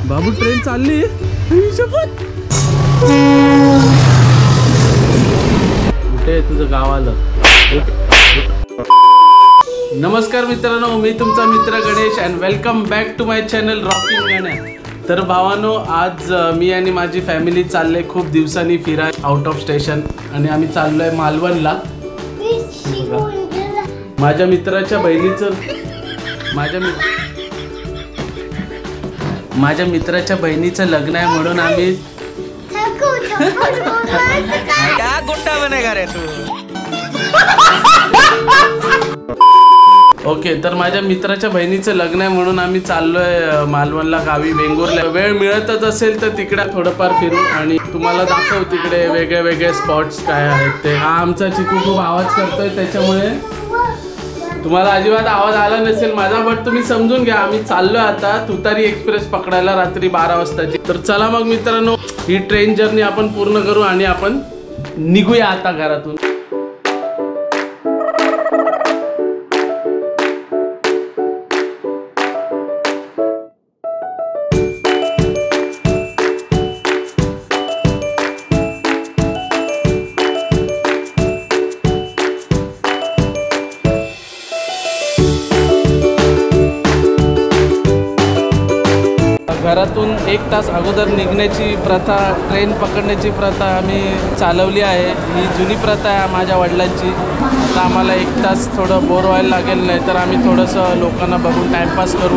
बाबू train चालली. कुठे तुझं गाव आलं. नमस्कार मित्रांनो, मी तुमचा मित्र Ganesh and welcome back to my channel rocking Ganya. तर भावानो, आज मी आणि माझी फॅमिली चालले खूप दिवसांनी फिराय आउट ऑफ स्टेशन आणि आम्ही चाललोय मालवणला. माझ्या मित्राच्या बहिणीचं लग्न आहे म्हणून आम्ही क्या गुंडा बनेगा रे तू. ओके, तर माझ्या मित्राच्या बहिणीचं लग्न आहे म्हणून आम्ही चाललोय मालवणला, गावी वेंगुर्ला. वेळ मिळतच असेल तर तिकडे थोडंफार फिरू आणि तुम्हाला दाखवू तिकडे वेगळे वेगळे स्पॉट्स काय आहेत ते. हा आमचा चिकू खूप आवाज करतोय, त्याच्यामुळे तुम्हाला अजिबात आवाज आला नसेल माझा, बट तुम्ही समजून घ्या. आम्ही चाललोय आता तुतारी एक्सप्रेस पकडायला रात्री 12 वाजताची. तर चला मग मित्रांनो, ही ट्रेन जर्नी आपण पूर्ण करू आणि आपण निघूया आता घरातून. घरातून 1 तास अगोदर निघण्याची प्रथा, ट्रेन पकडण्याची प्रथा आम्ही चालवली आहे. ही जुनी प्रथा आहे माझ्या वडिलांची. आता आम्हाला 1 तास थोडं बोर व्हायला लागेल, नाही तर आम्ही थोडंसं लोकांना बघून टाईमपास करू.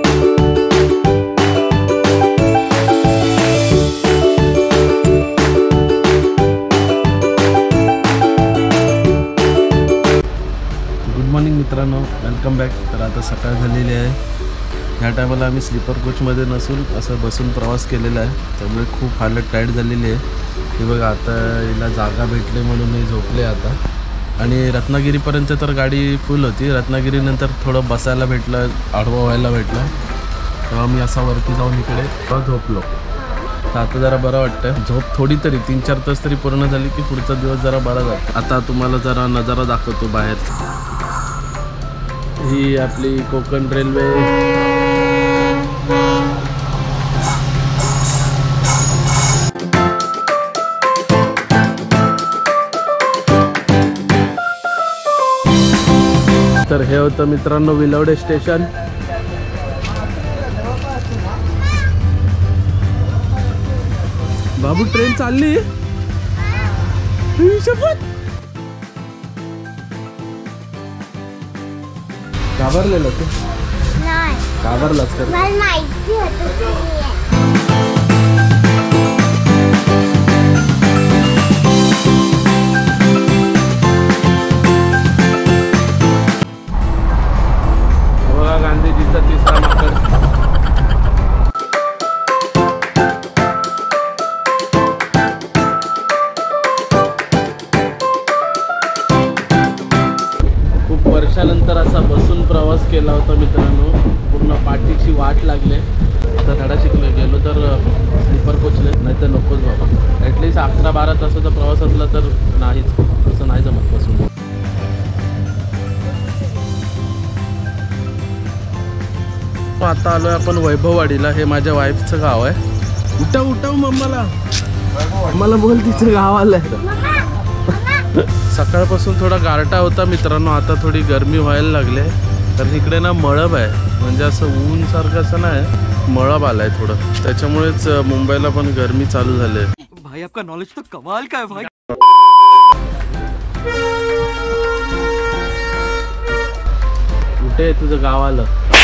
गुड मॉर्निंग मित्रांनो, वेलकम बॅक. तर आता सकाळ झालेली आहे. ह्या टायमाला आम्ही स्लीपर कोचमध्ये नसून असं बसून प्रवास केलेला आहे, त्यामुळे खूप हालत टाईट झालेली आहे. हे बघा, आता हिला जागा भेटली म्हणून मी झोपले आता. आणि रत्नागिरीपर्यंत तर गाडी फुल होती. रत्नागिरीनंतर थोडं बसायला भेटलं, आडवा व्हायला भेटलं, तेव्हा मी असा वरती जाऊन इकडे झोपलो. तर आता जरा बरं वाटतं. झोप थोडी तरी 3-4 तास तरी पूर्ण झाली की पुढचा दिवस जरा बरा जातो. आता तुम्हाला जरा नजारा दाखवतो बाहेर. ही आपली कोकण रेल्वे. तर हे होतं मित्रांनो विलवडे स्टेशन. बाबू ट्रेन चालली. घाबरलेलं तू? घाबरलास तर गांधीजीचा 3रा माकड. खूप वर्षानंतर असा बसून प्रवास केला होता मित्रांनो. पूर्ण पाठीची वाट लागले. आता धडा शिकले, गेलो तर स्लीपर कोचले, नाही तर नकोच बाबा. ॲटलिस्ट 11-12 तासाचा प्रवास असला तर नाहीच, असं नाही जमत बसून. आता आलोय आपण वैभववाडीला. हे माझ्या वाईफचं गाव आहे. उठव मम्माला, मला बोल तिचं गाव आलंय. सकाळपासून थोडा गारठा होता मित्रांनो, आता थोडी गरमी व्हायला लागले. तर इकडे ना मळब आहे, म्हणजे असं ऊन सारखं असं नाही, मळब आलाय थोडं, त्याच्यामुळेच मुंबईला पण गरमी चालू झाली. भाई आपका नॉलेज तो कमाल का है भाई. कुठे तुझं गाव आलं.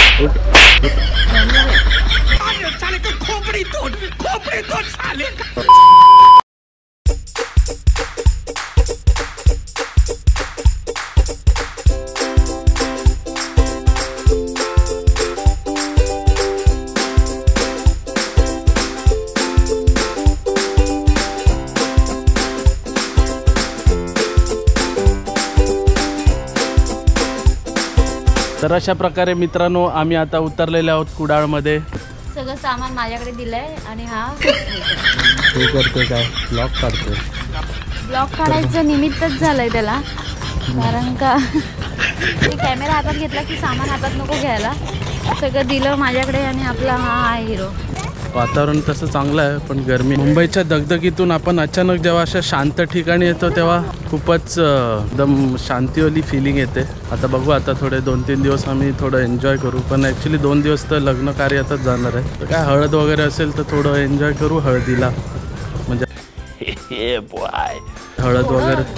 तर अशा प्रकारे मित्रांनो आम्ही आता उतरलेले आहोत कुडाळमध्ये. सगळं सामान माझ्याकडे दिलंय आणि हा हे करतोय काय, ब्लॉग काढतोय. ब्लॉग काढायचं निमित्तच झालंय त्याला, कारण का कॅमेरा हातात घेतला की सामान हातात नको घ्यायला. सगळं दिलं माझ्याकडे आणि आपला हा आहे हिरो. वातावरण तसं चांगलं आहे पण गरमी. मुंबईच्या दगदगीतून आपण अचानक जेव्हा अशा शांत ठिकाणी येतो तेव्हा खूपच एकदम शांतीवाली फिलिंग येते. आता बघू, आता थोडे 2-3 दिवस आम्ही थोडं एन्जॉय करू. पण ॲक्च्युली 2 दिवस तर लग्न कार्यातच जाणार आहे. तर काय हळद वगैरे असेल तर थोडं एन्जॉय करू हळदीला. म्हणजे हळद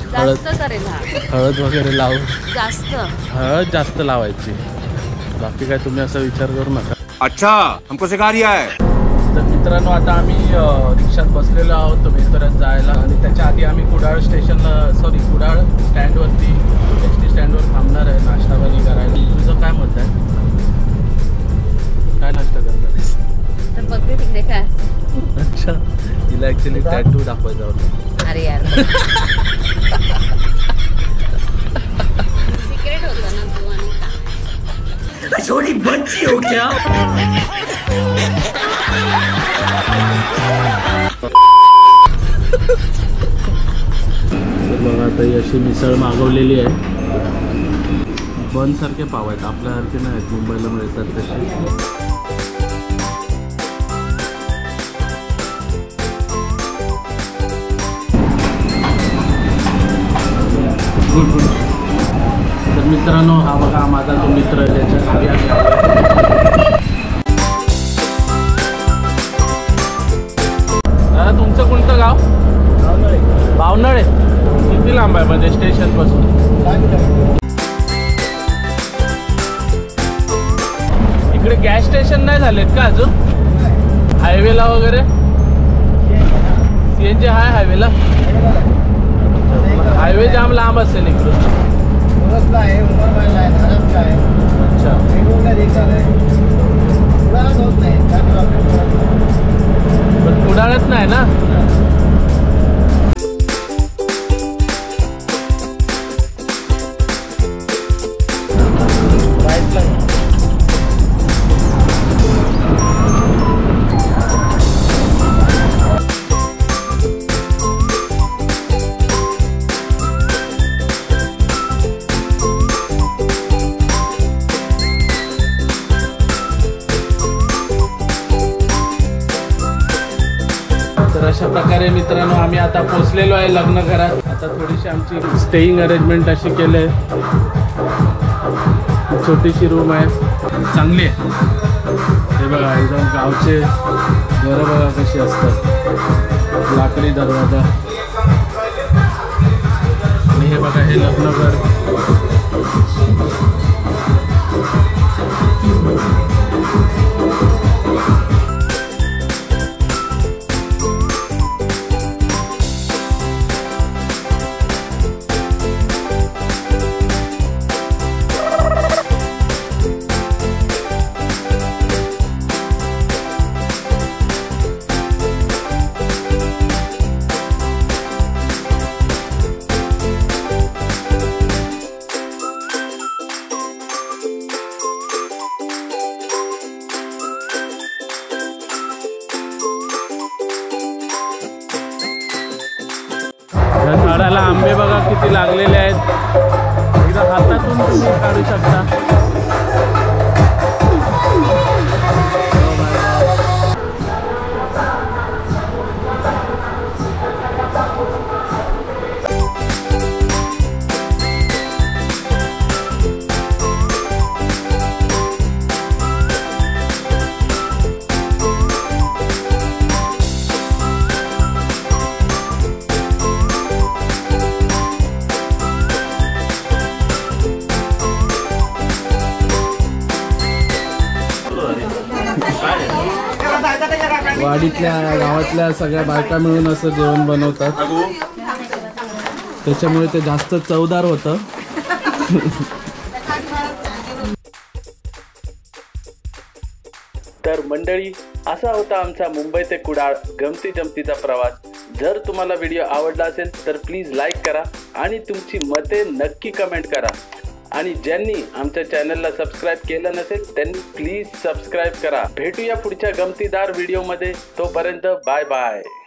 वगैरे लावू. हळद जास्त लावायची. बाकी काय तुम्ही असा विचार करू नका. अच्छा हमको सिखा रिया है. तर मित्रांनो आता आम्ही रिक्षात बसलेलो आहोत मेहकरात जायला. आणि त्याच्या आधी आम्ही कुडाळ कुडाळ स्टँडवरती एस टी स्टँडवर थांबणार आहे नाश्ता पाणी करायला. तुझं काय मत आहे? काय नाश्ता करणार? तर बघते तिकडे काय. अच्छा, तिला ॲक्च्युली टॅटू दाखवायचा होता. अरे यार सिक्रेट होतं ना तू आणि का. छोटी बच्ची हो क्या? बघा आता ही अशी मिसळ मागवलेली आहे. बनसारखे पाव आहेत, आपल्यासारखे नाही आहेत, मुंबईला मिळतात तसे. तर मित्रांनो हा बघा माझा तो मित्र ज्याच्या गावी आम्ही दादा. तुमचं कोणतं गाव? भावनळे. किती लांब आहे म्हणजे स्टेशन पासून? इकडे गॅस स्टेशन नाही झालेत का अजून हायवेला वगैरे? CNG आहे हायवेला? हायवे जाम लांब असेल इकडून. अच्छा, पण कुडाळत नाही ना. तर अशा प्रकारे मित्रांनो आम्ही आता पोचलेलो आहे लग्न घरात. आता थोडीशी आमची स्टेईंग अरेंजमेंट अशी केली आहे. छोटीशी रूम आहे, चांगली आहे. हे बघा एकदम गावचे घरं बघा कशी असतात, लाकडी दरवाजा. आणि हे बघा हे लग्न घर. या झाडाला आंबे बघा किती लागलेले आहेत. एकदा हातातून तुम्ही काढू शकता. वाडीतल्या गावातल्या सगळ्या बायका मिळून असं जेवण बनवतात, त्याच्यामुळे ते जास्त चवदार होतं. तर मंडळी असा होता आमचा मुंबई ते कुडाळ गमती जमतीचा प्रवास. जर तुम्हाला व्हिडिओ आवडला असेल तर प्लीज लाईक करा आणि तुमची मते नक्की कमेंट करा. आणि ज्यांनी आमच्या चॅनलला सबस्क्राईब केलं नसेल त्यांनी प्लीज सबस्क्राईब करा. भेटूया पुढच्या गमतीदार व्हिडिओमध्ये. तोपर्यंत बाय बाय.